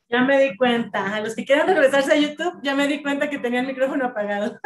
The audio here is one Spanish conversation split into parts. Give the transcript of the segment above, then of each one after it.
Ya me di cuenta. A los que quieran regresarse a YouTube, ya me di cuenta que tenía el micrófono apagado.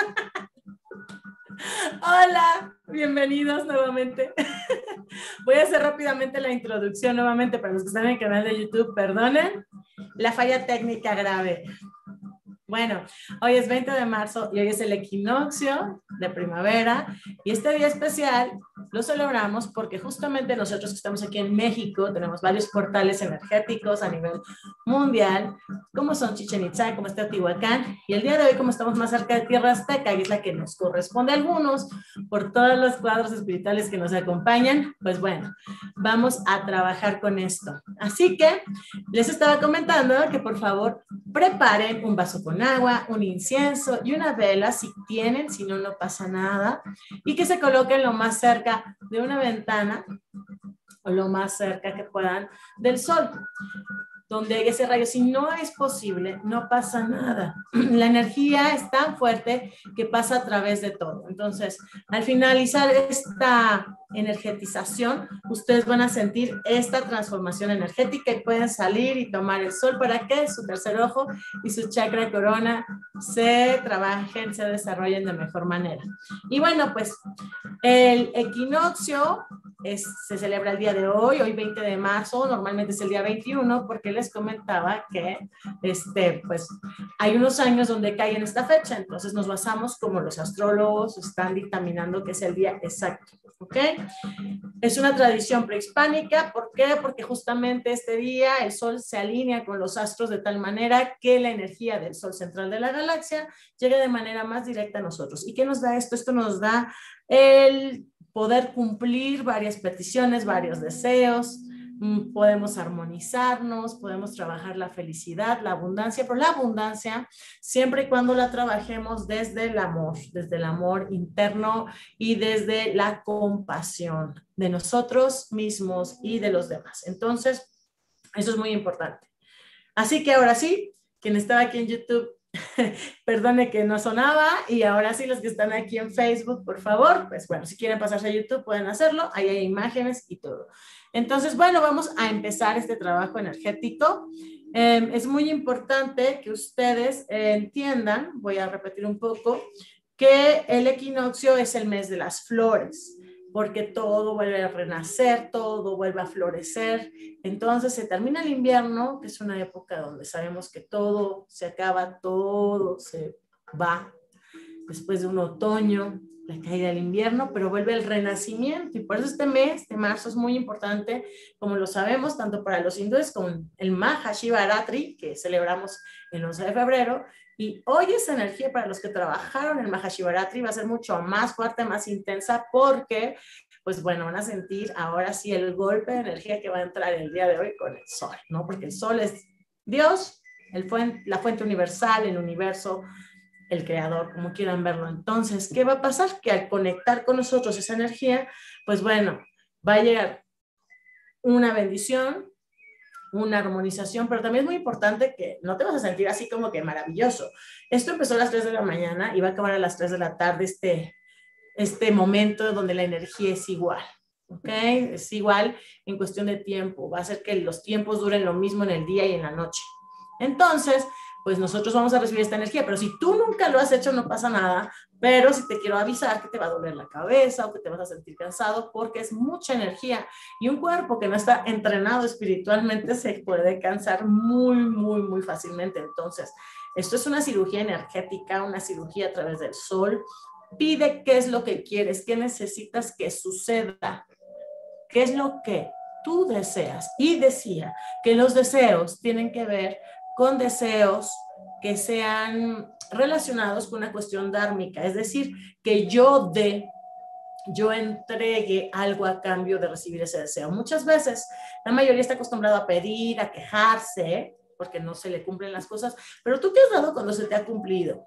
Hola, bienvenidos nuevamente. Voy a hacer rápidamente la introducción nuevamente para los que están en el canal de YouTube. Perdonen la falla técnica grave. Bueno, hoy es 20 de marzo y hoy es el equinoccio de primavera y este día especial lo celebramos porque justamente nosotros que estamos aquí en México tenemos varios portales energéticos a nivel mundial, como son Chichén Itzá, como está Teotihuacán, y el día de hoy como estamos más cerca de Tierra Azteca y es la que nos corresponde a algunos por todos los cuadros espirituales que nos acompañan, pues bueno, vamos a trabajar con esto. Así que les estaba comentando que por favor preparen un vaso con agua, un incienso y una vela si tienen, si no, no pasa nada, y que se coloquen lo más cerca de una ventana o lo más cerca que puedan del sol, donde hay ese rayo. Si no es posible, no pasa nada. La energía es tan fuerte que pasa a través de todo. Entonces, al finalizar esta energetización, ustedes van a sentir esta transformación energética y pueden salir y tomar el sol para que su tercer ojo y su chakra corona se trabajen, se desarrollen de mejor manera. Y bueno, pues el equinoccio se celebra el día de hoy 20 de marzo, normalmente es el día 21, porque les comentaba que pues, hay unos años donde cae en esta fecha, entonces nos basamos como los astrólogos están dictaminando que es el día exacto, ¿ok? Es una tradición prehispánica, ¿por qué? Porque justamente este día el sol se alinea con los astros de tal manera que la energía del sol central de la galaxia llegue de manera más directa a nosotros. ¿Y qué nos da esto? Esto nos da el poder cumplir varias peticiones, varios deseos, podemos armonizarnos, podemos trabajar la felicidad, la abundancia, pero la abundancia siempre y cuando la trabajemos desde el amor interno y desde la compasión de nosotros mismos y de los demás. Entonces, eso es muy importante. Así que ahora sí, quien estaba aquí en YouTube, perdone que no sonaba, y ahora sí los que están aquí en Facebook, por favor, pues bueno, si quieren pasarse a YouTube pueden hacerlo, ahí hay imágenes y todo. Entonces, bueno, vamos a empezar este trabajo energético. Es muy importante que ustedes entiendan, voy a repetir un poco, que el equinoccio es el mes de las flores, porque todo vuelve a renacer, todo vuelve a florecer. Entonces se termina el invierno, que es una época donde sabemos que todo se acaba, todo se va, después de un otoño, la caída del invierno, pero vuelve el renacimiento, y por eso este mes de marzo es muy importante, como lo sabemos, tanto para los hindúes como el Mahashivaratri, que celebramos el 11 de febrero, y hoy esa energía para los que trabajaron el Mahashivaratri va a ser mucho más fuerte, más intensa, porque pues bueno, van a sentir ahora sí el golpe de energía que va a entrar el día de hoy con el sol, ¿no? Porque el sol es Dios, la fuente universal, el universo, el creador, como quieran verlo. Entonces, ¿qué va a pasar? Que al conectar con nosotros esa energía, pues bueno, va a llegar una bendición, una armonización, pero también es muy importante que no te vas a sentir así como que maravilloso. Esto empezó a las 3 de la mañana y va a acabar a las 3 de la tarde este momento donde la energía es igual. ¿Ok? Es igual en cuestión de tiempo. Va a hacer que los tiempos duren lo mismo en el día y en la noche. Entonces, pues nosotros vamos a recibir esta energía, pero si tú nunca lo has hecho no pasa nada, pero si te quiero avisar que te va a doler la cabeza o que te vas a sentir cansado porque es mucha energía, y un cuerpo que no está entrenado espiritualmente se puede cansar muy, muy, muy fácilmente. Entonces, esto es una cirugía energética, una cirugía a través del sol. Pide qué es lo que quieres, qué necesitas que suceda, qué es lo que tú deseas. Y decía que los deseos tienen que ver con deseos que sean relacionados con una cuestión dármica, es decir, que yo entregue algo a cambio de recibir ese deseo. Muchas veces la mayoría está acostumbrado a pedir, a quejarse, porque no se le cumplen las cosas, pero tú qué has dado cuando se te ha cumplido.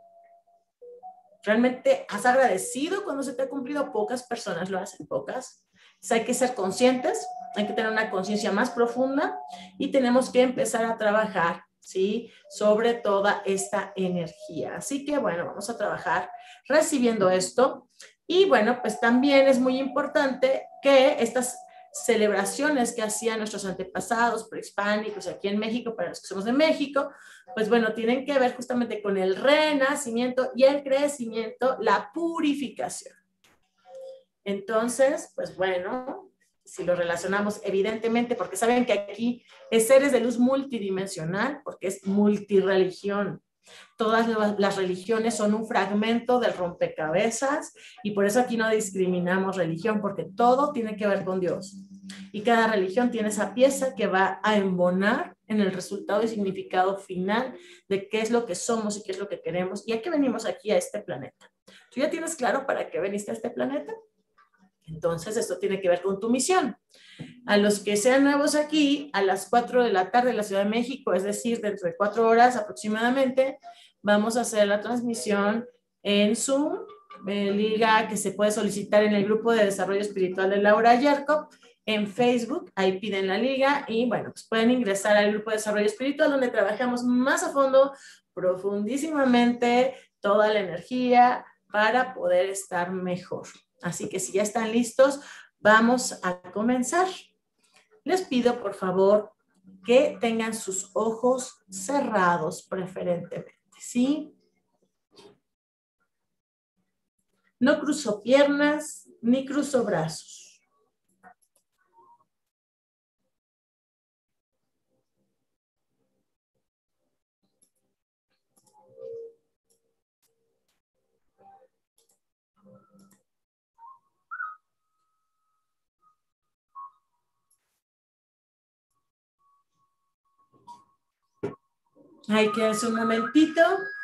¿Realmente has agradecido cuando se te ha cumplido? Pocas personas lo hacen, pocas. Entonces hay que ser conscientes, hay que tener una conciencia más profunda y tenemos que empezar a trabajar, ¿sí? Sobre toda esta energía. Así que, bueno, vamos a trabajar recibiendo esto. Y bueno, pues también es muy importante que estas celebraciones que hacían nuestros antepasados prehispánicos aquí en México, para los que somos de México, pues bueno, tienen que ver justamente con el renacimiento y el crecimiento, la purificación. Entonces, pues bueno, si lo relacionamos evidentemente, porque saben que aquí es seres de luz multidimensional, porque es multireligión. Todas las religiones son un fragmento del rompecabezas y por eso aquí no discriminamos religión, porque todo tiene que ver con Dios. Y cada religión tiene esa pieza que va a embonar en el resultado y significado final de qué es lo que somos y qué es lo que queremos y a qué venimos aquí a este planeta. ¿Tú ya tienes claro para qué veniste a este planeta? Entonces, esto tiene que ver con tu misión. A los que sean nuevos aquí, a las 4 de la tarde en la Ciudad de México, es decir, dentro de 4 horas aproximadamente, vamos a hacer la transmisión en Zoom, liga que se puede solicitar en el grupo de desarrollo espiritual de Laura Jacob, en Facebook, ahí piden la liga y bueno, pues pueden ingresar al grupo de desarrollo espiritual donde trabajamos más a fondo, profundísimamente, toda la energía para poder estar mejor. Así que si ya están listos, vamos a comenzar. Les pido, por favor, que tengan sus ojos cerrados preferentemente, ¿sí? No cruzo piernas ni cruzo brazos. Hay que hacer un momentito.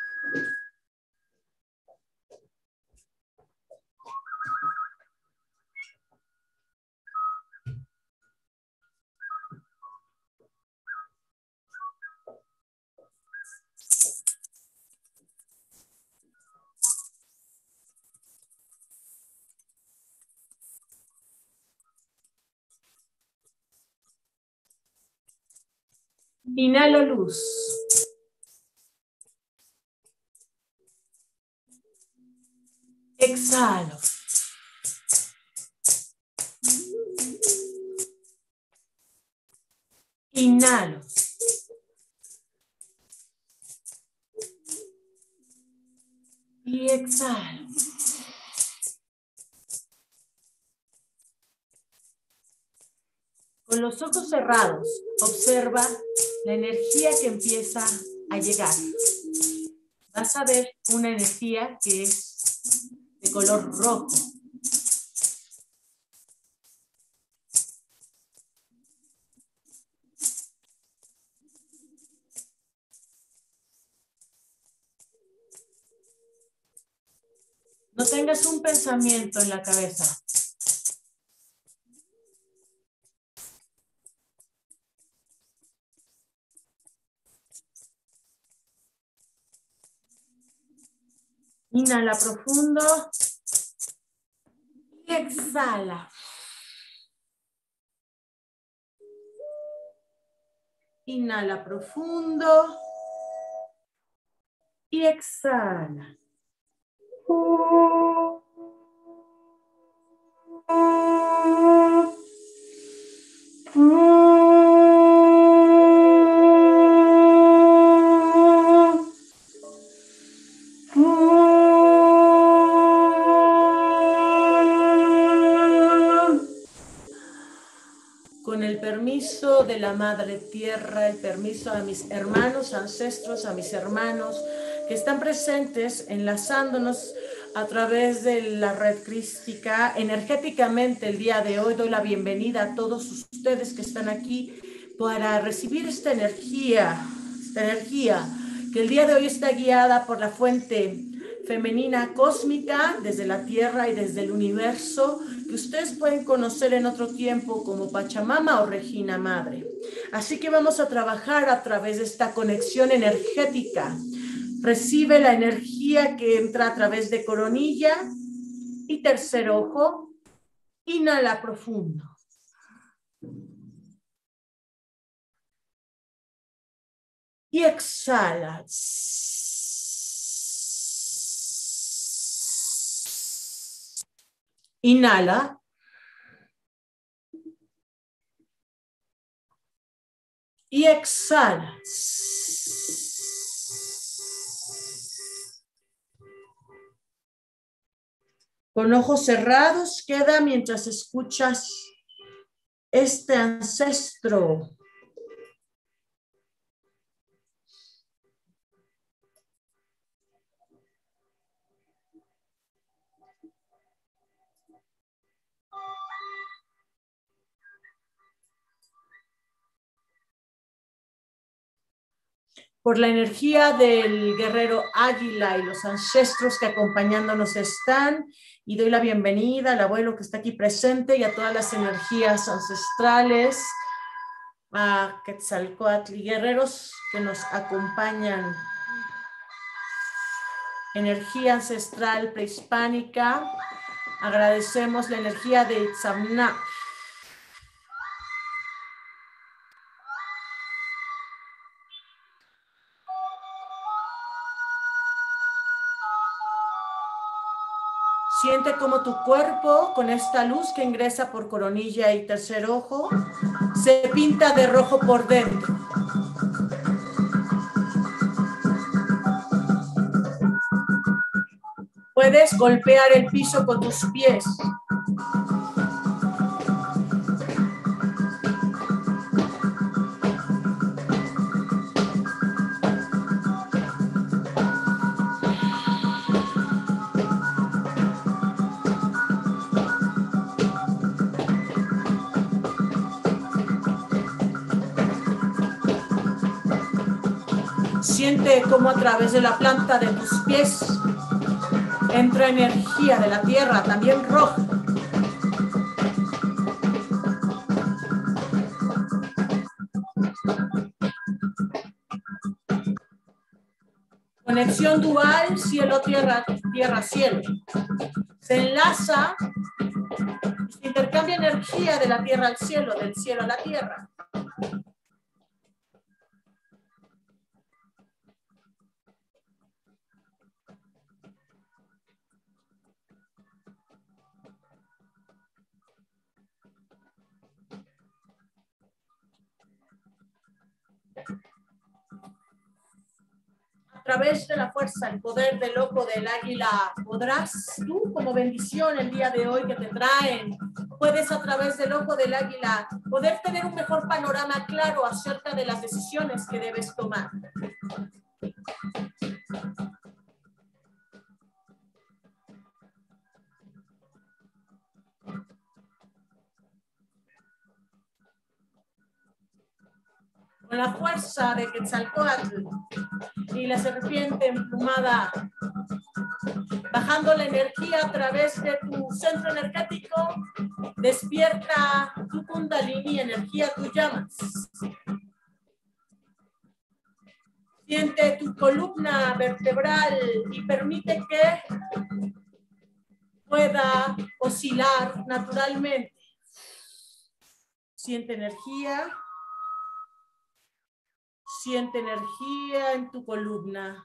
Inhalo luz. Exhalo. Inhalo. Y exhalo. Con los ojos cerrados, observa la energía que empieza a llegar. Vas a ver una energía que es de color rojo. No tengas un pensamiento en la cabeza. Inhala profundo y exhala. Inhala profundo y exhala. Con el permiso de la Madre Tierra, el permiso a mis hermanos, ancestros, a mis hermanos que están presentes, enlazándonos a través de la red crística. Energéticamente, el día de hoy doy la bienvenida a todos ustedes que están aquí para recibir esta energía que el día de hoy está guiada por la fuente femenina cósmica desde la Tierra y desde el universo, que ustedes pueden conocer en otro tiempo como Pachamama o Regina Madre. Así que vamos a trabajar a través de esta conexión energética. Recibe la energía que entra a través de coronilla y tercer ojo. Inhala profundo. Y exhala. Inhala. Y exhala. Con ojos cerrados queda mientras escuchas este ancestro. Por la energía del guerrero águila y los ancestros que acompañándonos están, y doy la bienvenida al abuelo que está aquí presente y a todas las energías ancestrales, a Quetzalcóatl y guerreros que nos acompañan. Energía ancestral prehispánica, agradecemos la energía de Itzamna. Siente como tu cuerpo, con esta luz que ingresa por coronilla y tercer ojo, se pinta de rojo por dentro. Puedes golpear el piso con tus pies. Siente cómo a través de la planta de tus pies entra energía de la tierra, también roja. Conexión dual, cielo-tierra, tierra-cielo. Se enlaza, se intercambia energía de la tierra al cielo, del cielo a la tierra. A través de la fuerza, el poder del ojo del águila, podrás tú como bendición el día de hoy que te traen, puedes a través del ojo del águila poder tener un mejor panorama claro acerca de las decisiones que debes tomar. Con la fuerza de Quetzalcóatl y la serpiente emplumada, bajando la energía a través de tu centro energético, despierta tu kundalini, energía, tus llamas. Siente tu columna vertebral y permite que pueda oscilar naturalmente. Siente energía en tu columna.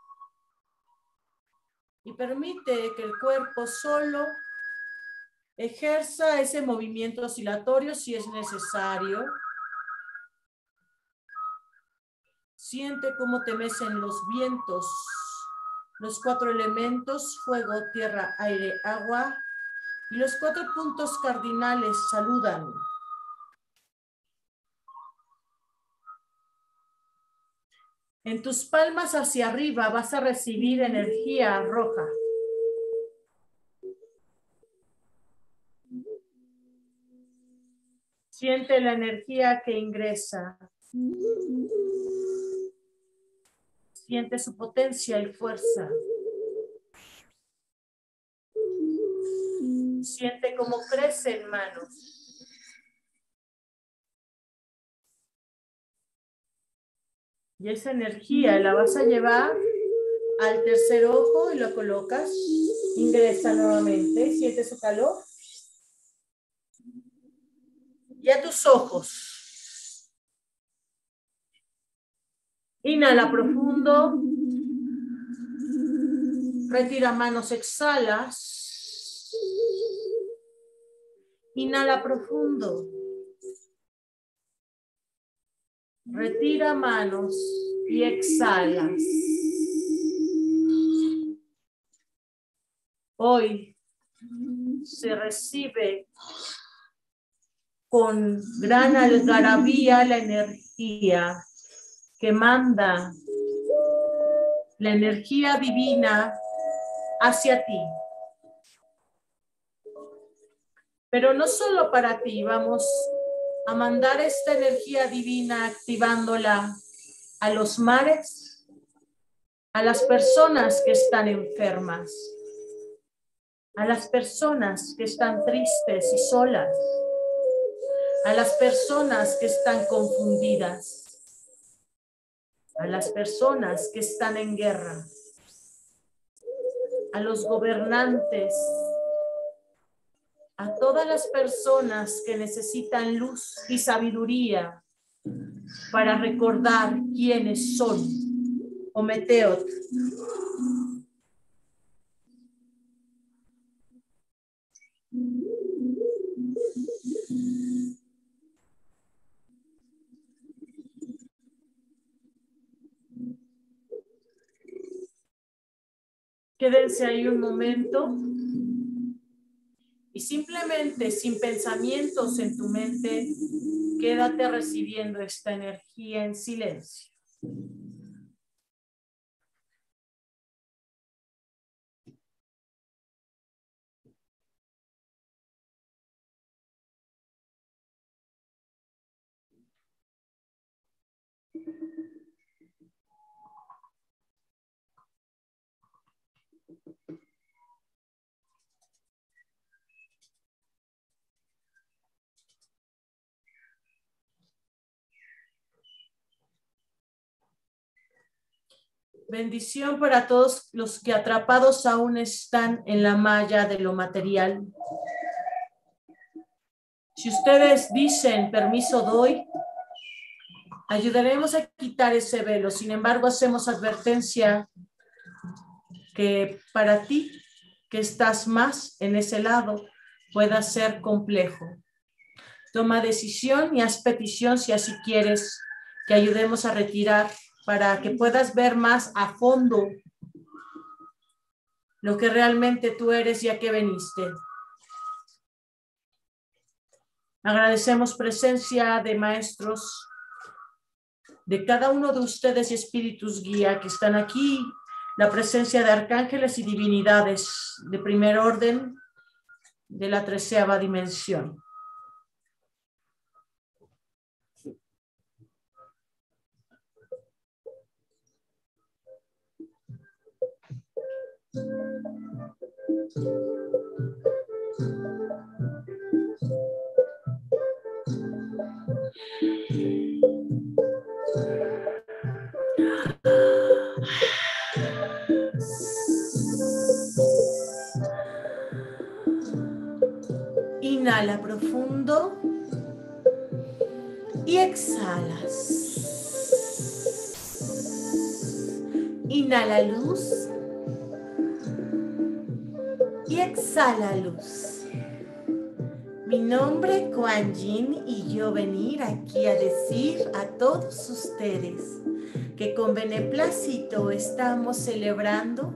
Y permite que el cuerpo solo ejerza ese movimiento oscilatorio si es necesario. Siente cómo te mecen los vientos, los 4 elementos, fuego, tierra, aire, agua, y los 4 puntos cardinales saludan. En tus palmas hacia arriba vas a recibir energía roja. Siente la energía que ingresa. Siente su potencia y fuerza. Siente cómo crece en manos. Y esa energía la vas a llevar al tercer ojo y lo colocas. Ingresa nuevamente. Siente su calor. Y a tus ojos. Inhala profundo. Retira manos, exhalas. Inhala profundo. Retira manos y exhalas. Hoy se recibe con gran algarabía la energía que manda la energía divina hacia ti. Pero no solo para ti, vamos a mandar esta energía divina activándola a los mares, a las personas que están enfermas, a las personas que están tristes y solas, a las personas que están confundidas, a las personas que están en guerra, a los gobernantes, a todas las personas que necesitan luz y sabiduría para recordar quiénes son. Ometeot. Quédense ahí un momento y simplemente sin pensamientos en tu mente, quédate recibiendo esta energía en silencio. Bendición para todos los que atrapados aún están en la malla de lo material. Si ustedes dicen permiso doy, ayudaremos a quitar ese velo. Sin embargo, hacemos advertencia que para ti, que estás más en ese lado, pueda ser complejo. Toma decisión y haz petición si así quieres que ayudemos a retirar para que puedas ver más a fondo lo que realmente tú eres y a qué veniste. Agradecemos presencia de maestros, de cada uno de ustedes y espíritus guía que están aquí, la presencia de arcángeles y divinidades de primer orden de la 13ª dimensión. Inhala profundo y exhalas. Inhala luz y exhala luz. Mi nombre es Kuan Yin y yo venir aquí a decir a todos ustedes que con beneplácito estamos celebrando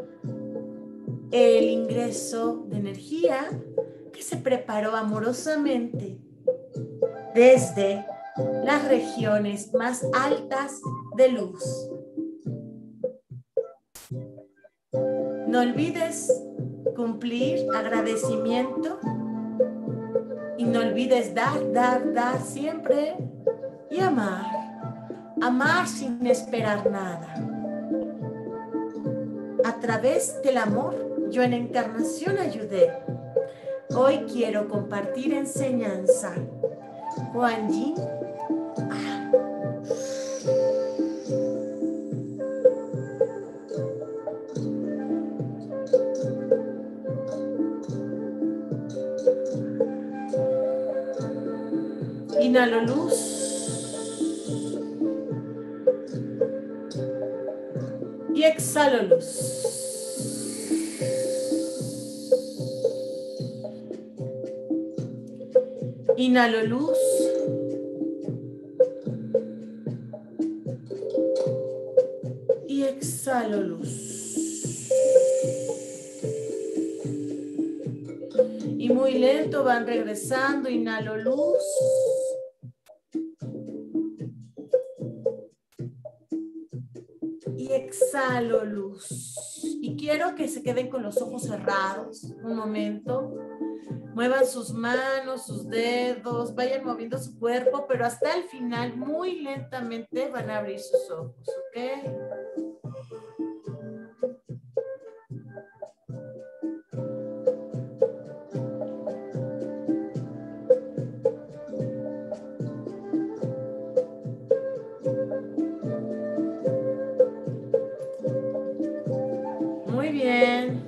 el ingreso de energía que se preparó amorosamente desde las regiones más altas de luz. No olvides cumplir agradecimiento y no olvides dar siempre y amar. Amar sin esperar nada. A través del amor, yo en encarnación ayudé. Hoy quiero compartir enseñanza. Kuan Yin. Inhalo luz. Y exhalo luz. Inhalo luz. exhalo luz. Y muy lento van regresando, inhalo luz. Y exhalo luz. Y quiero que se queden con los ojos cerrados un momento. Muevan sus manos, sus dedos, vayan moviendo su cuerpo, pero hasta el final, muy lentamente, van a abrir sus ojos, ¿ok? Muy bien.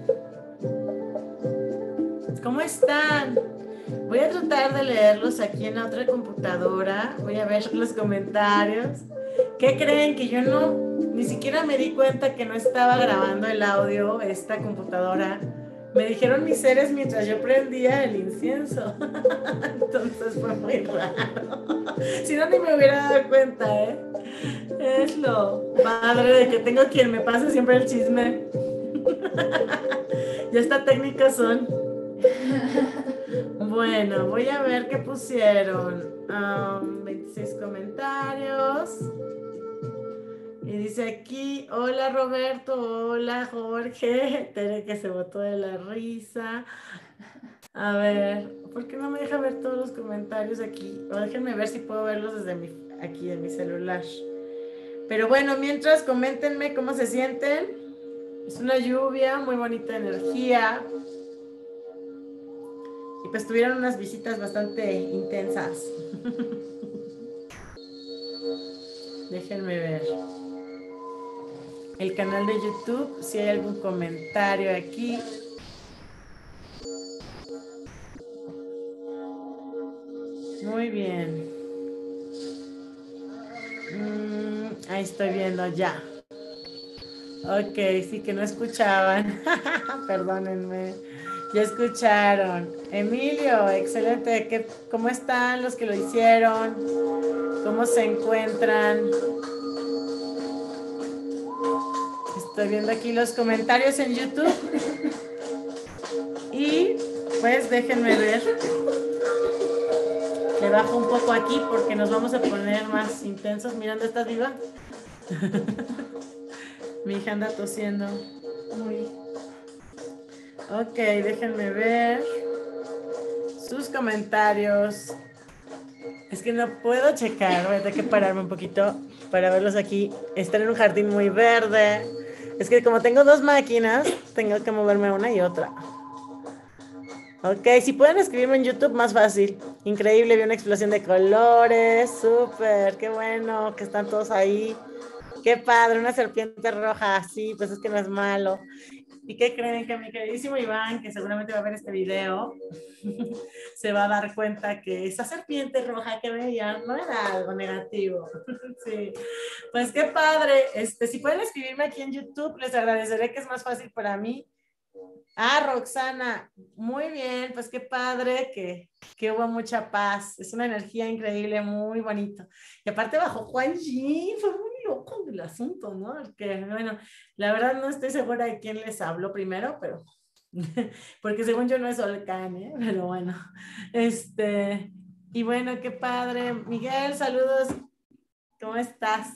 ¿Cómo están? Voy a tratar de leerlos aquí en la otra computadora. Voy a ver los comentarios. ¿Qué creen? Que yo ni siquiera me di cuenta que no estaba grabando el audio esta computadora. Me dijeron mis seres mientras yo prendía el incienso. Entonces fue muy raro. Si no, ni me hubiera dado cuenta, ¿eh? Es lo padre de que tengo quien me pase siempre el chisme. Ya esta técnica son. Bueno, voy a ver qué pusieron. 26 comentarios. Y dice aquí, hola Roberto, hola Jorge. Tere que se botó de la risa. A ver, ¿por qué no me deja ver todos los comentarios aquí? O déjenme ver si puedo verlos desde aquí en mi celular. Pero bueno, mientras coméntenme cómo se sienten. Es una lluvia, muy bonita energía. Y pues tuvieron unas visitas bastante intensas. Déjenme ver. El canal de YouTube, si hay algún comentario aquí. Muy bien. Ahí estoy viendo ya. Ok, sí que no escuchaban. Perdónenme. Ya escucharon. Emilio, excelente. ¿Cómo están los que lo hicieron? ¿Cómo se encuentran? Estoy viendo aquí los comentarios en YouTube. Y pues déjenme ver. Le bajo un poco aquí porque nos vamos a poner más intensos. Mirando, ¿estás viva? Mi hija anda tosiendo. Muy. Ok, déjenme ver sus comentarios. Es que no puedo checar, voy a tener que pararme un poquito para verlos aquí. Están en un jardín muy verde. Es que como tengo dos máquinas, tengo que moverme una y otra. Ok, si pueden escribirme en YouTube, más fácil. Increíble, vi una explosión de colores. Súper, qué bueno que están todos ahí. Qué padre, una serpiente roja. Sí, pues es que no es malo. ¿Y qué creen? Que mi queridísimo Iván, que seguramente va a ver este video, se va a dar cuenta que esa serpiente roja que veía no era algo negativo. Sí, pues qué padre. Si pueden escribirme aquí en YouTube, les agradeceré, que es más fácil para mí. Roxana, muy bien, pues qué padre que hubo mucha paz. Es una energía increíble, muy bonito. Y aparte bajo Juan G, fue muy loco el asunto, ¿no? Que bueno, la verdad no estoy segura de quién les habló primero, pero porque según yo no es Olcan, ¿eh? Pero bueno, y bueno, qué padre. Miguel, saludos. ¿Cómo estás?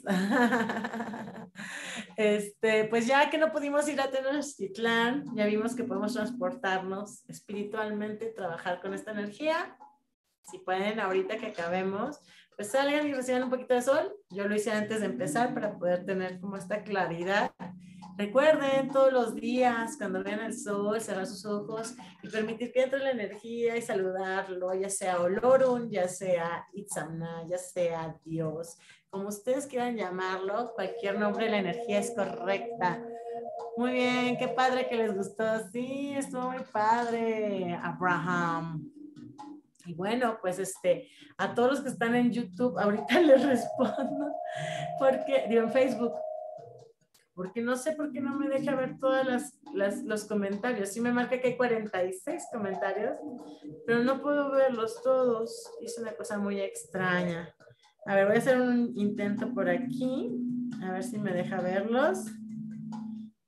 Pues ya que no pudimos ir a Tenochtitlán, ya vimos que podemos transportarnos espiritualmente, trabajar con esta energía. Si pueden, ahorita que acabemos, pues salgan y reciban un poquito de sol. Yo lo hice antes de empezar para poder tener como esta claridad. Recuerden todos los días, cuando vean el sol, cerrar sus ojos y permitir que entre la energía y saludarlo, ya sea Olorun, ya sea Itzamna, ya sea Dios, como ustedes quieran llamarlo, cualquier nombre de la energía es correcta. Muy bien, qué padre que les gustó. Sí, estuvo muy padre, Abraham. Y bueno, pues a todos los que están en YouTube, ahorita les respondo, porque, digo, en Facebook, porque no sé por qué no me deja ver todos los comentarios. Sí me marca que hay 46 comentarios, pero no puedo verlos todos. Es una cosa muy extraña. A ver, voy a hacer un intento por aquí, a ver si me deja verlos.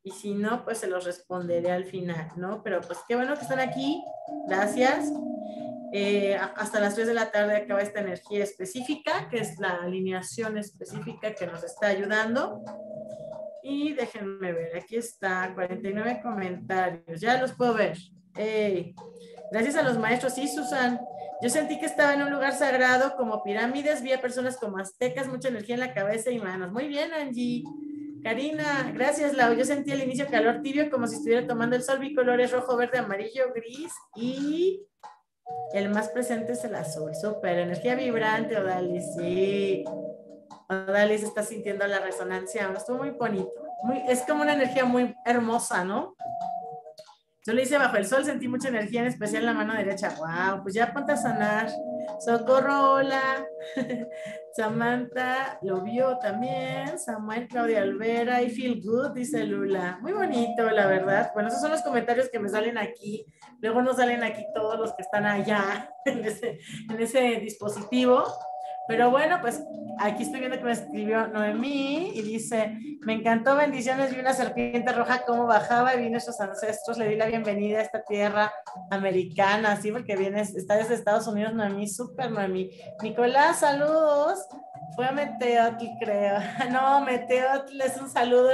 Y si no, pues se los responderé al final, ¿no? Pero pues qué bueno que están aquí. Gracias. Hasta las 3 de la tarde acaba esta energía específica, que es la alineación específica que nos está ayudando. Y déjenme ver, aquí está, 49 comentarios, ya los puedo ver. Hey. Gracias a los maestros, sí, Susan. Yo sentí que estaba en un lugar sagrado como pirámides, vi a personas como aztecas, mucha energía en la cabeza y manos. Muy bien, Angie. Karina, gracias, Lau. Yo sentí al inicio calor tibio, como si estuviera tomando el sol. Vi colores rojo, verde, amarillo, gris y el más presente es el azul. Súper, energía vibrante, Odalis, sí. Odalis está sintiendo la resonancia. Estuvo muy bonito. Es como una energía muy hermosa, ¿no? Yo le hice bajo el sol, sentí mucha energía, en especial en la mano derecha. Wow, pues ya ponte a sanar. Socorro, hola. Samantha lo vio también. Samuel, Claudia Alvera, I feel good, dice Lula. Muy bonito, la verdad. Bueno, esos son los comentarios que me salen aquí. Luego nos salen aquí todos los que están allá en ese dispositivo. Pero bueno, pues aquí estoy viendo que me escribió Noemí y dice, me encantó, bendiciones, vi una serpiente roja como bajaba y vi nuestros ancestros, le di la bienvenida a esta tierra americana, sí, porque está desde Estados Unidos, Noemí, súper Noemí. Nicolás, saludos. Fue a Meteotl, creo. No, Meteotl es un saludo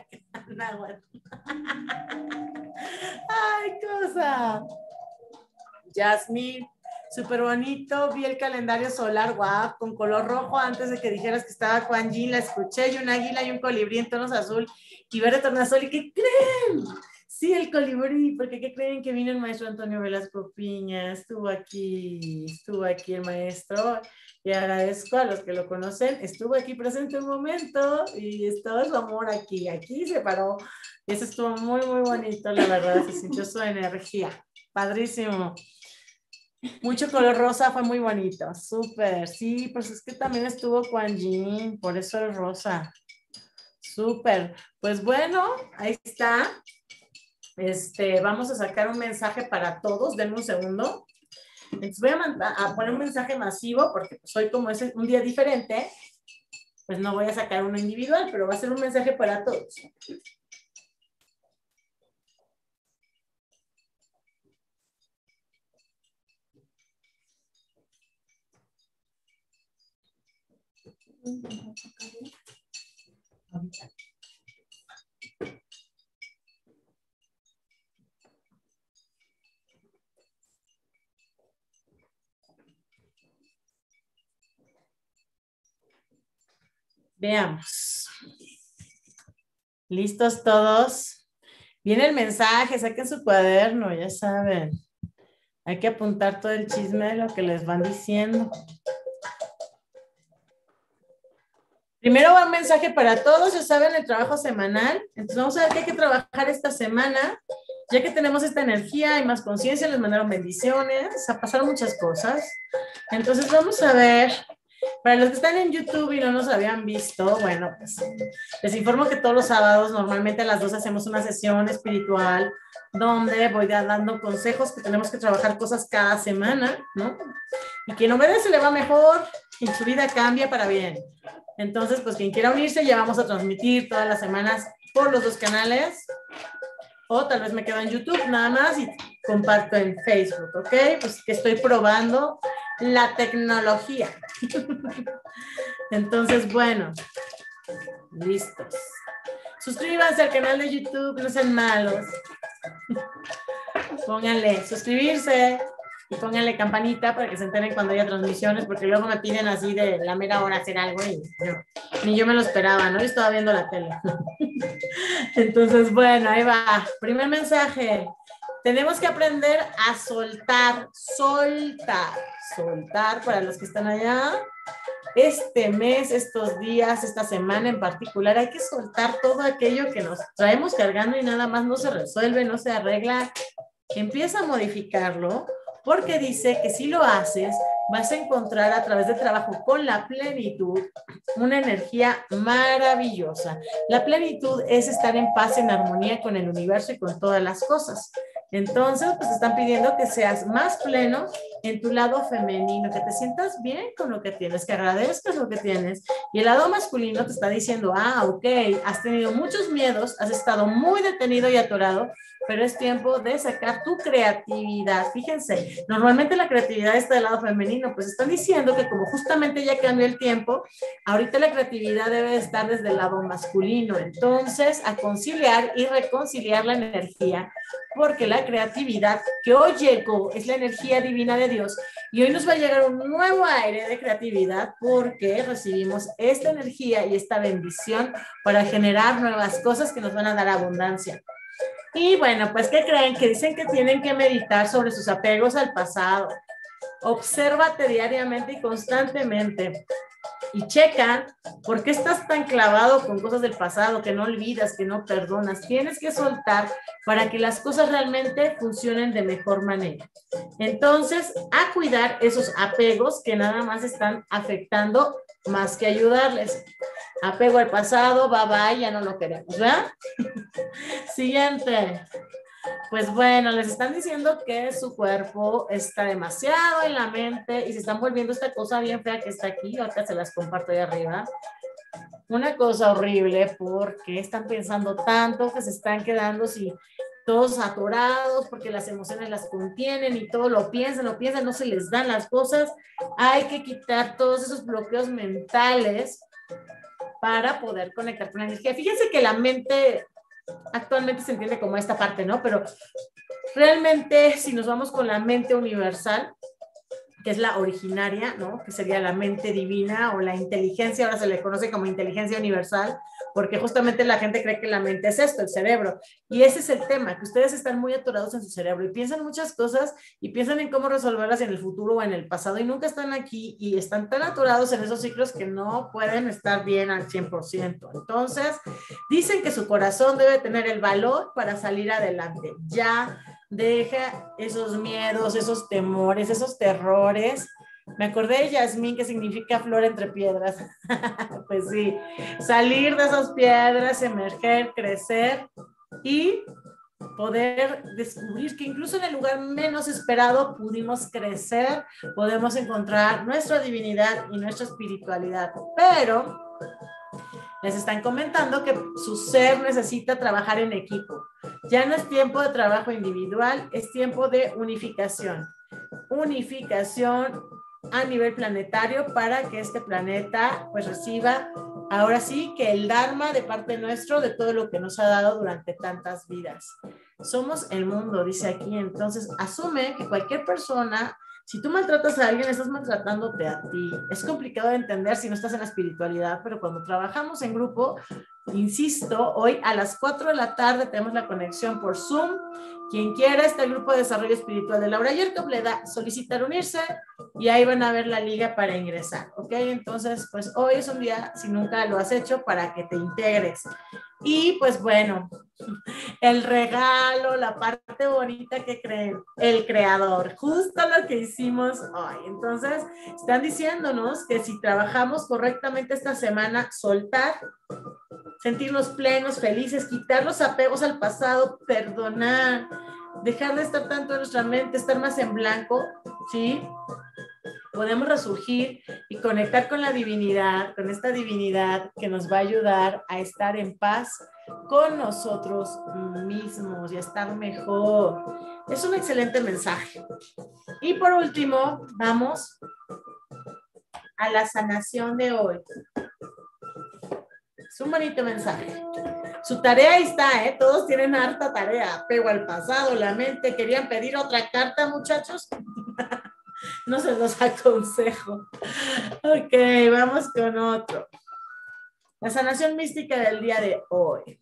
Ay, cosa. Yasmín, súper bonito, vi el calendario solar, guau, con color rojo, antes de que dijeras que estaba Kuan Yin, la escuché, y un águila y un colibrí en tonos azul y verde tornasol, ¿y qué creen? Sí, el colibrí, porque ¿qué creen? Que vino el maestro Antonio Velasco Piña, estuvo aquí el maestro, y agradezco a los que lo conocen, estuvo aquí presente un momento, y todo su amor aquí se paró, y eso estuvo muy, muy bonito, la verdad, se sintió su energía, padrísimo. Mucho color rosa, fue muy bonito, súper, sí, pues es que también estuvo Kuan Yin, por eso el rosa, súper, pues bueno, ahí está, vamos a sacar un mensaje para todos, denme un segundo, entonces voy a poner un mensaje masivo, porque pues hoy como es un día diferente, pues no voy a sacar uno individual, pero va a ser un mensaje para todos. Veamos. ¿Listos todos? Viene el mensaje, saquen su cuaderno, ya saben. Hay que apuntar todo el chisme de lo que les van diciendo. Primero va un mensaje para todos, ya saben, el trabajo semanal. Entonces vamos a ver qué hay que trabajar esta semana. Ya que tenemos esta energía y más conciencia, les mandaron bendiciones, a pasar muchas cosas. Entonces vamos a ver, para los que están en YouTube y no nos habían visto, bueno, pues les informo que todos los sábados, normalmente a las 2 hacemos una sesión espiritual donde voy dando consejos que tenemos que trabajar cosas cada semana, ¿no? Y quien obedece le va mejor y su vida cambia para bien. Entonces, pues quien quiera unirse, ya vamos a transmitir todas las semanas por los dos canales. O tal vez me quedo en YouTube nada más y comparto en Facebook, ¿ok? Pues que estoy probando la tecnología. Entonces, bueno, listos. Suscríbanse al canal de YouTube, no sean malos. Pónganle suscribirse y pónganle campanita para que se enteren cuando haya transmisiones, porque luego me piden así de la mera hora hacer algo y ni yo me lo esperaba, ¿no? Yo estaba viendo la tele. Entonces, bueno, ahí va. Primer mensaje. Tenemos que aprender a soltar para los que están allá. Este mes, estos días, esta semana en particular, hay que soltar todo aquello que nos traemos cargando y nada más no se resuelve, no se arregla. Empieza a modificarlo, porque dice que si lo haces, vas a encontrar a través del trabajo con la plenitud una energía maravillosa. La plenitud es estar en paz, en armonía con el universo y con todas las cosas. Entonces, pues te están pidiendo que seas más pleno en tu lado femenino, que te sientas bien con lo que tienes, que agradezcas lo que tienes. Y el lado masculino te está diciendo, ok, has tenido muchos miedos, has estado muy detenido y atorado, pero es tiempo de sacar tu creatividad. Fíjense, normalmente la creatividad está del lado femenino, pues están diciendo que como justamente ya cambió el tiempo, ahorita la creatividad debe estar desde el lado masculino. Entonces, a conciliar y reconciliar la energía, porque la creatividad que hoy llegó es la energía divina de Dios y hoy nos va a llegar un nuevo aire de creatividad porque recibimos esta energía y esta bendición para generar nuevas cosas que nos van a dar abundancia. Y bueno, pues ¿qué creen? Que dicen que tienen que meditar sobre sus apegos al pasado. Obsérvate diariamente y constantemente y checa por qué estás tan clavado con cosas del pasado que no olvidas, que no perdonas. Tienes que soltar para que las cosas realmente funcionen de mejor manera. Entonces, a cuidar esos apegos que nada más están afectando más que ayudarles. Apego al pasado, bye bye, ya no lo queremos, ¿verdad? Siguiente. Pues bueno, les están diciendo que su cuerpo está demasiado en la mente y se están volviendo esta cosa bien fea que está aquí. Ahorita se las comparto ahí arriba. Una cosa horrible porque están pensando tanto que se están quedando así, todos atorados porque las emociones las contienen y todo lo piensan, no se les dan las cosas. Hay que quitar todos esos bloqueos mentales para poder conectar con la energía. Fíjense que la mente actualmente se entiende como esta parte, ¿no? Pero realmente, si nos vamos con la mente universal, que es la originaria, ¿no? Que sería la mente divina o la inteligencia, ahora se le conoce como inteligencia universal, porque justamente la gente cree que la mente es esto, el cerebro. Y ese es el tema, que ustedes están muy atorados en su cerebro y piensan muchas cosas y piensan en cómo resolverlas en el futuro o en el pasado y nunca están aquí y están tan atorados en esos ciclos que no pueden estar bien al 100%. Entonces, dicen que su corazón debe tener el valor para salir adelante. Ya deja esos miedos, esos temores, esos terrores. Me acordé de Yasmín, que significa flor entre piedras. Pues sí, salir de esas piedras, emerger, crecer y poder descubrir que incluso en el lugar menos esperado pudimos crecer, podemos encontrar nuestra divinidad y nuestra espiritualidad. Pero les están comentando que su ser necesita trabajar en equipo. Ya no es tiempo de trabajo individual, es tiempo de unificación. Unificación a nivel planetario para que este planeta pues reciba ahora sí que el Dharma de parte nuestro de todo lo que nos ha dado durante tantas vidas. Somos el mundo, dice aquí, entonces asume que cualquier persona, si tú maltratas a alguien, estás maltratándote a ti. Es complicado de entender si no estás en la espiritualidad, pero cuando trabajamos en grupo, insisto, hoy a las 4 de la tarde tenemos la conexión por Zoom. Quien quiera, está el grupo de desarrollo espiritual de Laura Yerkop, le da solicitar unirse y ahí van a ver la liga para ingresar, ¿ok? Entonces, pues hoy es un día, si nunca lo has hecho, para que te integres. Y pues bueno, el regalo, la parte bonita que creen, el creador, justo lo que hicimos hoy. Entonces, están diciéndonos que si trabajamos correctamente esta semana, soltar, sentirnos plenos, felices, quitar los apegos al pasado, perdonar, dejar de estar tanto en nuestra mente, estar más en blanco, ¿sí? Podemos resurgir y conectar con la divinidad, con esta divinidad que nos va a ayudar a estar en paz con nosotros mismos y a estar mejor. Es un excelente mensaje. Y por último, vamos a la sanación de hoy. Es un bonito mensaje. Su tarea ahí está, ¿eh? Todos tienen harta tarea. Apego al pasado, la mente. ¿Querían pedir otra carta, muchachos? No se los aconsejo. Ok, vamos con otro. La sanación mística del día de hoy.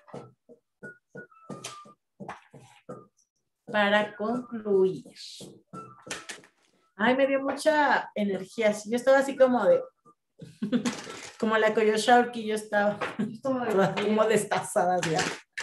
Para concluir. Ay, me dio mucha energía. Yo estaba así como de... Como la Koyoshaurki, yo estaba como destazada ya.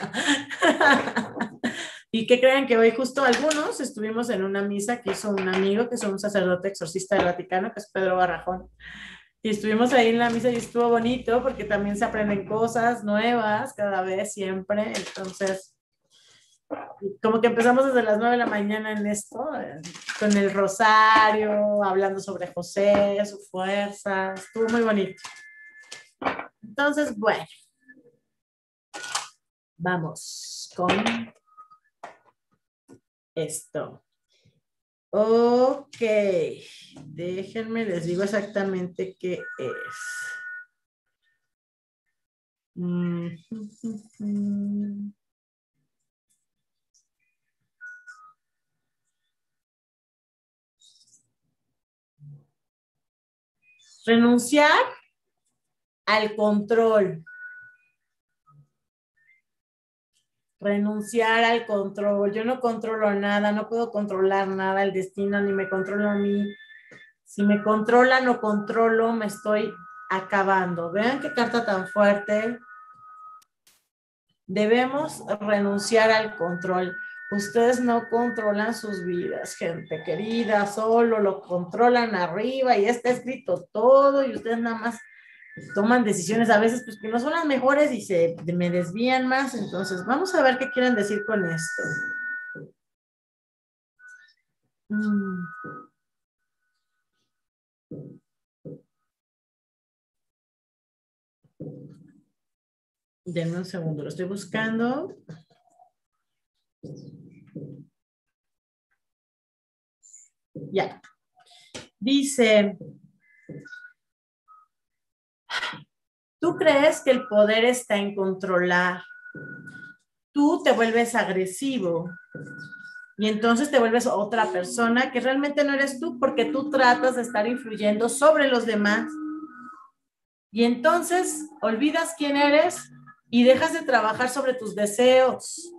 Y que crean que hoy justo algunos estuvimos en una misa que hizo un amigo, que es un sacerdote exorcista del Vaticano, que es Pedro Barrajón. Y estuvimos ahí en la misa y estuvo bonito porque también se aprenden cosas nuevas cada vez, siempre. Entonces, Como que empezamos desde las 9 de la mañana en esto, con el rosario, hablando sobre José, su fuerza, estuvo muy bonito. Entonces, bueno, vamos con esto. Ok, déjenme, les digo exactamente qué es. Renunciar al control. Renunciar al control. Yo no controlo nada, no puedo controlar nada, el destino ni me controla a mí. Si me controlan o controlo, me estoy acabando. Vean qué carta tan fuerte. Debemos renunciar al control. Ustedes no controlan sus vidas, gente querida, solo lo controlan arriba y está escrito todo y ustedes nada más toman decisiones a veces pues que no son las mejores y me desvían más. Entonces, vamos a ver qué quieren decir con esto. Denme un segundo, lo estoy buscando. Ya. Dice, tú crees que el poder está en controlar. Tú te vuelves agresivo y entonces te vuelves otra persona que realmente no eres tú porque tú tratas de estar influyendo sobre los demás y entonces olvidas quién eres y dejas de trabajar sobre tus deseos.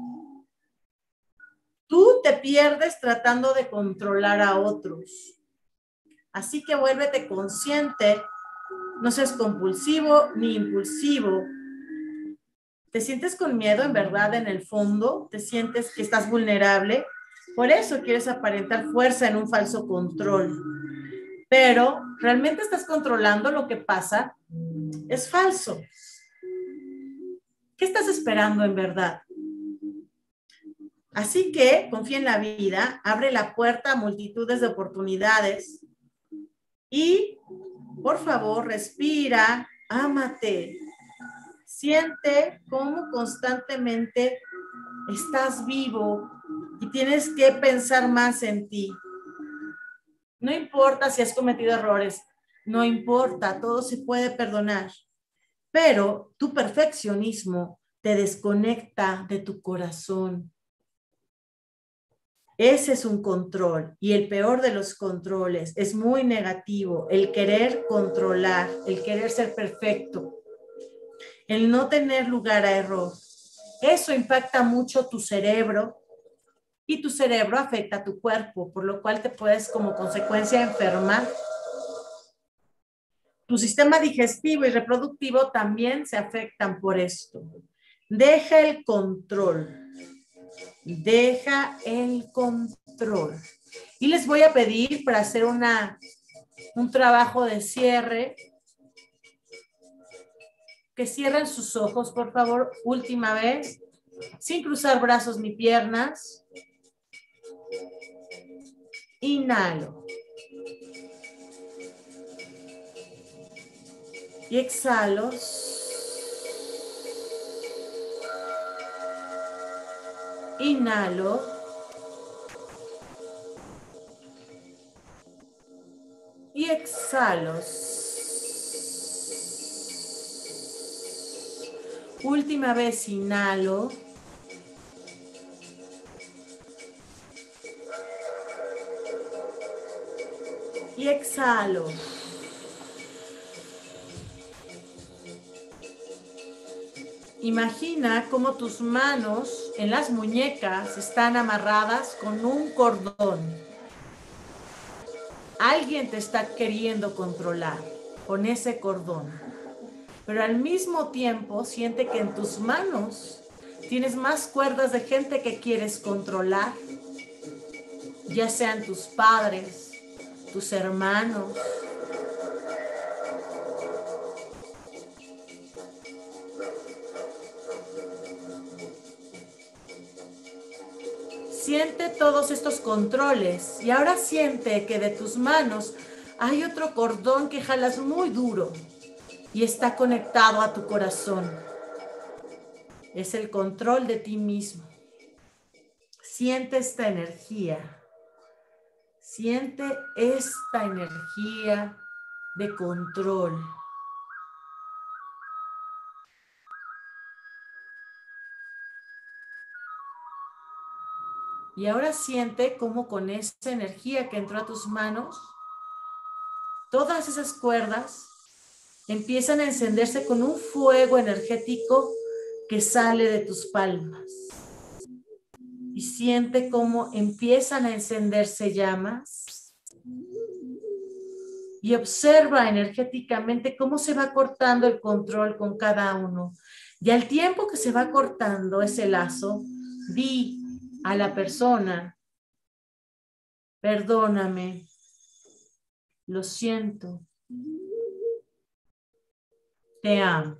Tú te pierdes tratando de controlar a otros. Así que vuélvete consciente, no seas compulsivo ni impulsivo. ¿Te sientes con miedo en verdad en el fondo? ¿Te sientes que estás vulnerable? Por eso quieres aparentar fuerza en un falso control. Pero realmente estás controlando lo que pasa. Es falso. ¿Qué estás esperando en verdad? Así que confía en la vida, abre la puerta a multitudes de oportunidades y, por favor, respira, ámate. Siente cómo constantemente estás vivo y tienes que pensar más en ti. No importa si has cometido errores, no importa, todo se puede perdonar, pero tu perfeccionismo te desconecta de tu corazón. Ese es un control y el peor de los controles es muy negativo, el querer controlar, el querer ser perfecto, el no tener lugar a error. Eso impacta mucho tu cerebro y tu cerebro afecta a tu cuerpo, por lo cual te puedes como consecuencia enfermar. Tu sistema digestivo y reproductivo también se afectan por esto. Deja el control. Deja el control. Y les voy a pedir para hacer un trabajo de cierre, que cierren sus ojos, por favor, última vez, sin cruzar brazos ni piernas. Inhalo. Y exhalo. Inhalo. Y exhalo. Última vez, inhalo. Y exhalo. Imagina cómo tus manos en las muñecas están amarradas con un cordón. Alguien te está queriendo controlar con ese cordón. Pero al mismo tiempo siente que en tus manos tienes más cuerdas de gente que quieres controlar, ya sean tus padres, tus hermanos. siente todos estos controles y ahora siente que de tus manos hay otro cordón que jalas muy duro y está conectado a tu corazón. Es el control de ti mismo. Siente esta energía. Siente esta energía de control. Y ahora siente cómo con esa energía que entró a tus manos, todas esas cuerdas empiezan a encenderse con un fuego energético que sale de tus palmas. Y siente cómo empiezan a encenderse llamas. Y observa energéticamente cómo se va cortando el control con cada uno. Y al tiempo que se va cortando ese lazo, di a la persona: perdóname, lo siento, te amo.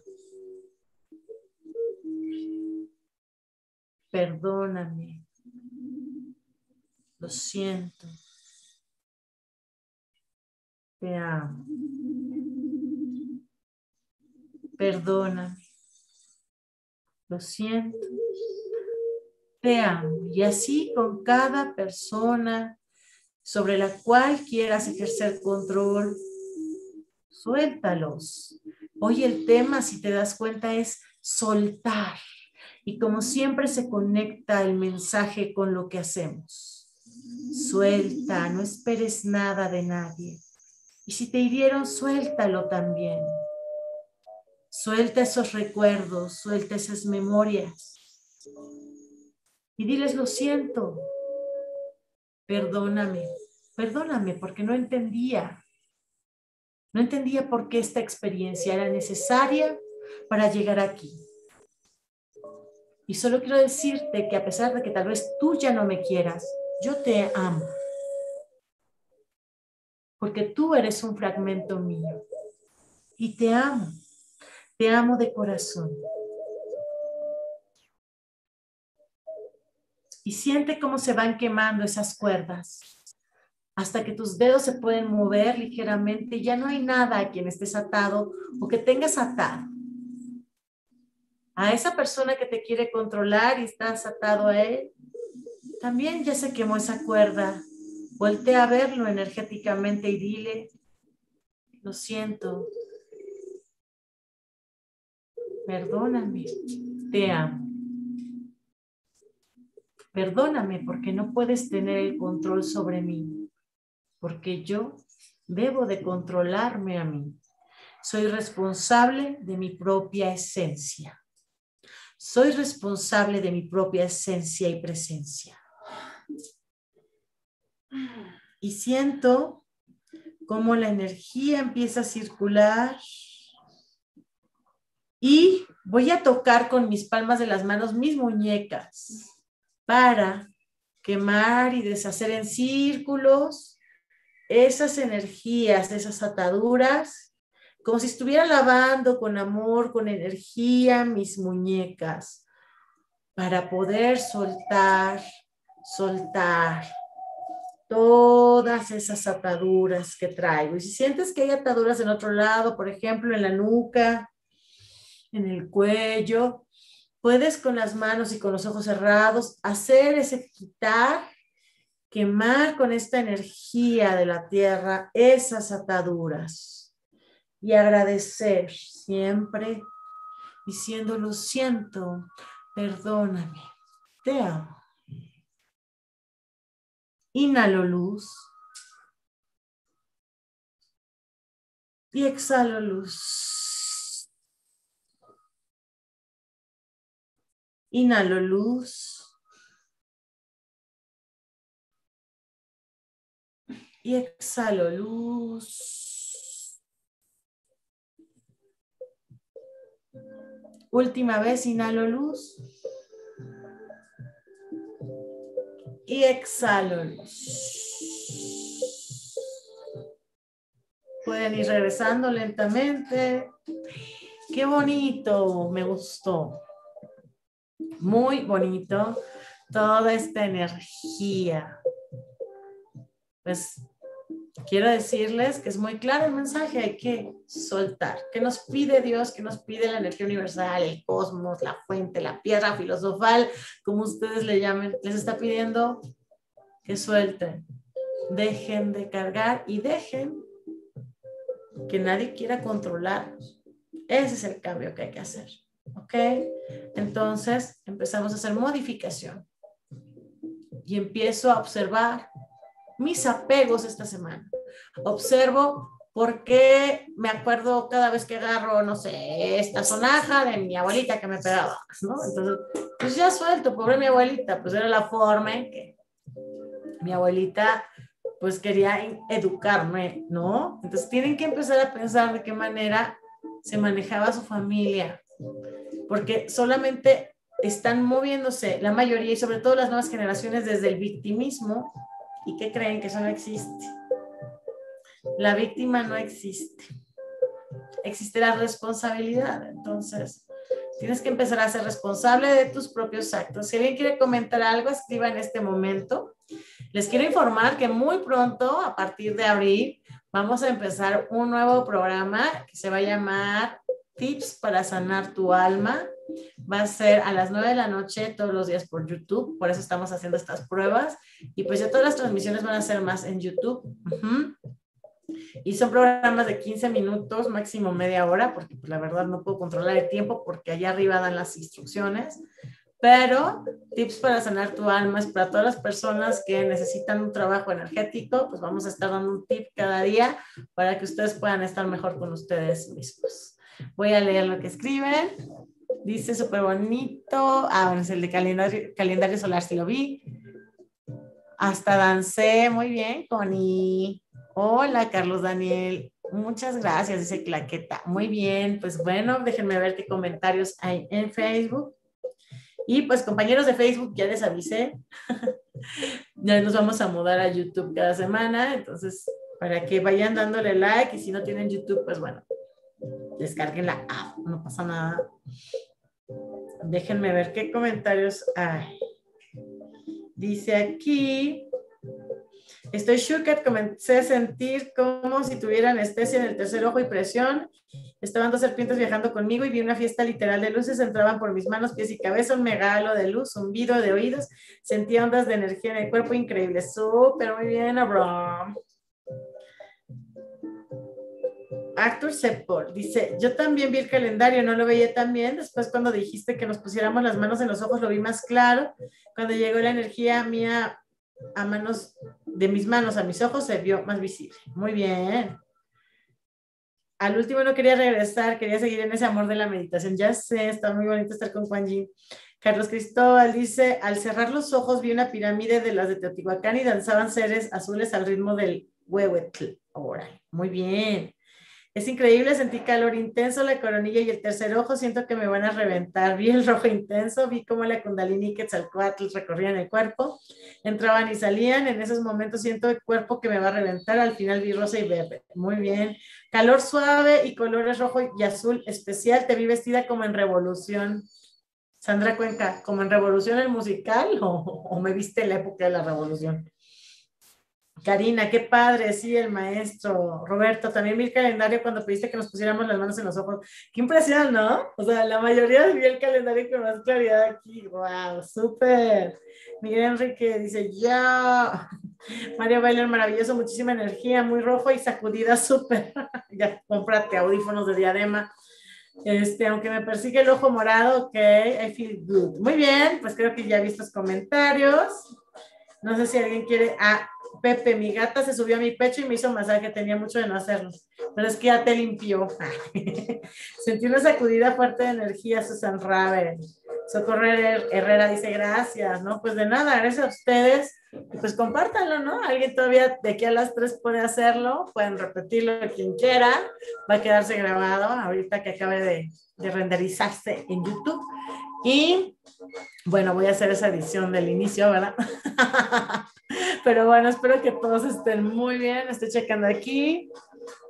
Perdóname, lo siento, te amo. Perdóname, lo siento, te amo. Y así con cada persona sobre la cual quieras ejercer control, suéltalos. Hoy el tema, si te das cuenta, es soltar. Y como siempre se conecta el mensaje con lo que hacemos. Suelta, no esperes nada de nadie. Y si te hirieron, suéltalo también. Suelta esos recuerdos, suelta esas memorias. Y diles: lo siento, perdóname, perdóname porque no entendía. No entendía por qué esta experiencia era necesaria para llegar aquí. Y solo quiero decirte que a pesar de que tal vez tú ya no me quieras, yo te amo. Porque tú eres un fragmento mío. Y te amo. Te amo de corazón. Y siente cómo se van quemando esas cuerdas. Hasta que tus dedos se pueden mover ligeramente y ya no hay nada a quien estés atado o que tengas atado. A esa persona que te quiere controlar y estás atado a él, también ya se quemó esa cuerda. Voltea a verlo energéticamente y dile: lo siento, perdóname, te amo. Perdóname porque no puedes tener el control sobre mí, porque yo debo de controlarme a mí. Soy responsable de mi propia esencia. Soy responsable de mi propia esencia y presencia. Y siento cómo la energía empieza a circular. Y voy a tocar con mis palmas de las manos mis muñecas para quemar y deshacer en círculos esas energías, esas ataduras, como si estuviera lavando con amor, con energía mis muñecas, para poder soltar todas esas ataduras que traigo. Y si sientes que hay ataduras en otro lado, por ejemplo, en la nuca, en el cuello, puedes con las manos y con los ojos cerrados hacer ese quitar, quemar con esta energía de la tierra esas ataduras y agradecer siempre diciendo: lo siento, perdóname, te amo. Inhalo luz y exhalo luz. Inhalo luz y exhalo luz. Última vez, inhalo luz y exhalo luz. Pueden ir regresando lentamente. Qué bonito, me gustó. Muy bonito. toda esta energía. Pues quiero decirles que es muy claro el mensaje, hay que soltar. ¿Qué nos pide Dios? ¿Qué nos pide la energía universal, el cosmos, la fuente, la piedra filosofal, como ustedes le llamen? Les está pidiendo que suelten, dejen de cargar y dejen que nadie quiera controlarnos. Ese es el cambio que hay que hacer, ¿ok? Entonces empezamos a hacer modificación y empiezo a observar mis apegos esta semana. Observo por qué me acuerdo cada vez que agarro, no sé, esta sonaja de mi abuelita que me pegaba, ¿no? Entonces, pues ya suelto, pobre mi abuelita, pues era la forma en que mi abuelita pues quería educarme, ¿no? Entonces tienen que empezar a pensar de qué manera se manejaba su familia, porque solamente están moviéndose la mayoría y sobre todo las nuevas generaciones desde el victimismo. ¿Y qué creen? Que eso no existe. La víctima no existe. Existe la responsabilidad. Entonces, tienes que empezar a ser responsable de tus propios actos. Si alguien quiere comentar algo, escriba en este momento. Les quiero informar que muy pronto, a partir de abril, vamos a empezar un nuevo programa que se va a llamar Tips para sanar tu alma. Va a ser a las 9 de la noche todos los días por YouTube, por eso estamos haciendo estas pruebas y pues ya todas las transmisiones van a ser más en YouTube. Y son programas de 15 minutos, máximo media hora, porque pues, la verdad no puedo controlar el tiempo porque allá arriba dan las instrucciones, pero tips para sanar tu alma es para todas las personas que necesitan un trabajo energético, pues vamos a estar dando un tip cada día para que ustedes puedan estar mejor con ustedes mismos. Voy a leer lo que escriben. Dice súper bonito. Bueno, es el de calendario solar, sí lo vi. Hasta dancé. Muy bien, Connie. Hola, Carlos Daniel. Muchas gracias, dice Claqueta. Muy bien, pues bueno, déjenme ver qué comentarios hay en Facebook. Y pues compañeros de Facebook, ya les avisé. Ya nos vamos a mudar a YouTube cada semana. Entonces, para que vayan dándole like. Y si no tienen YouTube, pues bueno, descarguen la app. No pasa nada. Déjenme ver qué comentarios hay. Dice aquí, estoy shooked, comencé a sentir como si tuviera anestesia en el tercer ojo y presión. Estaban dos serpientes viajando conmigo y vi una fiesta literal de luces, entraban por mis manos, pies y cabeza, un megalo de luz, un zumbido de oídos, sentía ondas de energía en el cuerpo, increíble. Súper, muy bien, Abraham. Actor Sepol dice, yo también vi el calendario, no lo veía tan bien, después cuando dijiste que nos pusiéramos las manos en los ojos lo vi más claro, cuando llegó la energía mía a manos, de mis manos a mis ojos se vio más visible. Muy bien. Al último no quería regresar, quería seguir en ese amor de la meditación, ya sé, está muy bonito estar con Juan Yin. Carlos Cristóbal dice, al cerrar los ojos vi una pirámide de las de Teotihuacán y danzaban seres azules al ritmo del huehuetl. Órale, muy bien. Es increíble, sentí calor intenso, la coronilla y el tercer ojo, siento que me van a reventar. Vi el rojo intenso, vi cómo la Kundalini y Quetzalcóatl recorrían el cuerpo, entraban y salían, en esos momentos siento el cuerpo que me va a reventar, al final vi rosa y verde. Muy bien. Calor suave y colores rojo y azul especial, te vi vestida como en Revolución. Sandra Cuenca, ¿como en Revolución el musical o me viste en la época de la Revolución? Karina, qué padre, sí, el maestro. Roberto, también vi el calendario cuando pediste que nos pusiéramos las manos en los ojos. Qué impresión, ¿no? O sea, la mayoría vio el calendario con más claridad aquí. ¡Wow! ¡Súper! Miguel Enrique dice, ya. Mario Bailer, maravilloso, muchísima energía, muy rojo y sacudida, súper. Ya, cómprate audífonos de diadema. Aunque me persigue el ojo morado, ok, I feel good. Muy bien, pues creo que ya vi estos comentarios. No sé si alguien quiere... Pepe, mi gata se subió a mi pecho y me hizo masaje, tenía mucho de no hacerlo, pero es que ya te limpió. Sentí una sacudida fuerte de energía, Susan Raven. Socorro Herrera dice gracias, ¿no? Pues de nada, gracias a ustedes. Y pues compártanlo, ¿no? Alguien todavía de aquí a las 3 puede hacerlo, pueden repetirlo quien quiera, va a quedarse grabado ahorita que acabe de renderizarse en YouTube. Y bueno, voy a hacer esa edición del inicio, ¿verdad? Pero bueno, espero que todos estén muy bien. Estoy checando aquí.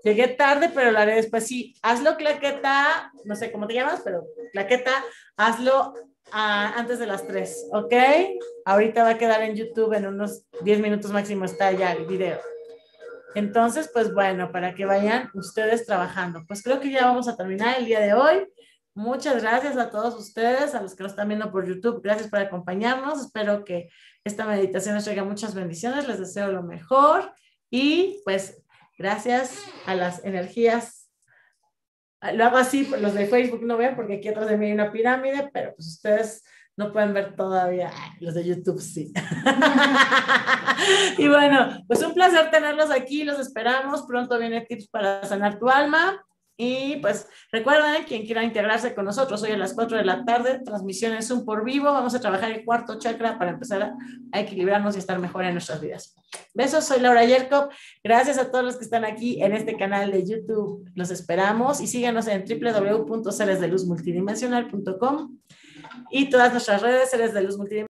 Llegué tarde, pero lo haré después. Sí, hazlo, Claqueta, no sé cómo te llamas, pero Claqueta, hazlo antes de las 3, ¿ok? Ahorita va a quedar en YouTube en unos 10 minutos máximo, está ya el video. Entonces, pues bueno, para que vayan ustedes trabajando. Pues creo que ya vamos a terminar el día de hoy. Muchas gracias a todos ustedes, a los que nos están viendo por YouTube. Gracias por acompañarnos. Espero que esta meditación les traiga muchas bendiciones. Les deseo lo mejor. Y pues gracias a las energías. Lo hago así, los de Facebook no ven porque aquí atrás de mí hay una pirámide, pero pues ustedes no pueden ver todavía. Los de YouTube sí. Y bueno, pues un placer tenerlos aquí. Los esperamos. Pronto viene tips para sanar tu alma. Y pues recuerden, quien quiera integrarse con nosotros hoy a las 4 de la tarde, transmisión en Zoom por vivo. Vamos a trabajar el cuarto chakra para empezar a equilibrarnos y estar mejor en nuestras vidas. Besos, soy Laura Yerkop. Gracias a todos los que están aquí en este canal de YouTube. Los esperamos y síganos en www.seresdeluzmultidimensional.com y todas nuestras redes, Seres de Luz Multidimensional.